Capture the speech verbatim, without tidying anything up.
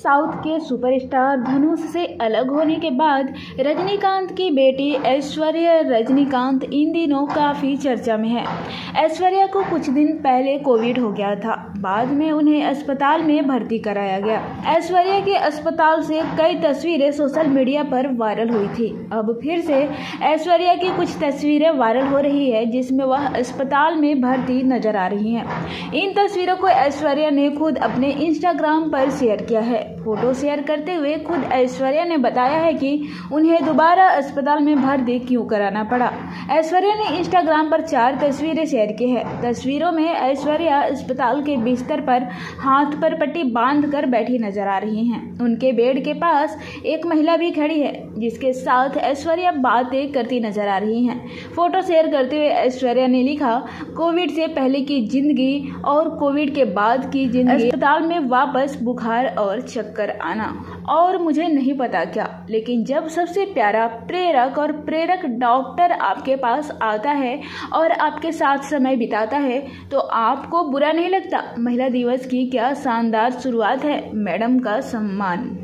South के superstar धनुष से अलग होने के बाद रजनीकांत की बेटी ऐश्वर्या रजनीकांत इन दिनों काफ़ी चर्चा में है। ऐश्वर्या को कुछ दिन पहले कोविड हो गया था, बाद में उन्हें अस्पताल में भर्ती कराया गया। ऐश्वर्या के अस्पताल से कई तस्वीरें सोशल मीडिया पर वायरल हुई थी। अब फिर से ऐश्वर्या की कुछ तस्वीरें वायरल हो रही है जिसमें वह अस्पताल में भर्ती नजर आ रही हैं। इन तस्वीरों को ऐश्वर्या ने खुद अपने इंस्टाग्राम पर शेयर किया है। फोटो शेयर करते हुए खुद ऐश्वर्या ने बताया है कि उन्हें दोबारा अस्पताल में भर्ती क्यों कराना पड़ा। ऐश्वर्या ने इंस्टाग्राम पर चार तस्वीरें शेयर की है। तस्वीरों में ऐश्वर्या अस्पताल के बिस्तर पर हाथ पर पट्टी बांधकर बैठी नजर आ रही हैं। उनके बेड के पास एक महिला भी खड़ी है जिसके साथ ऐश्वर्या बातें करती नजर आ रही हैं। फोटो शेयर करते हुए ऐश्वर्या ने लिखा, कोविड से पहले की जिंदगी और कोविड के बाद की जिंदगी, अस्पताल में वापस बुखार और चक्कर आना और मुझे नहीं पता क्या, लेकिन जब सबसे प्यारा प्रेरक और प्रेरक डॉक्टर आपके पास आता है और आपके साथ समय बिताता है तो आपको बुरा नहीं लगता। महिला दिवस की क्या शानदार शुरुआत है, मैडम का सम्मान।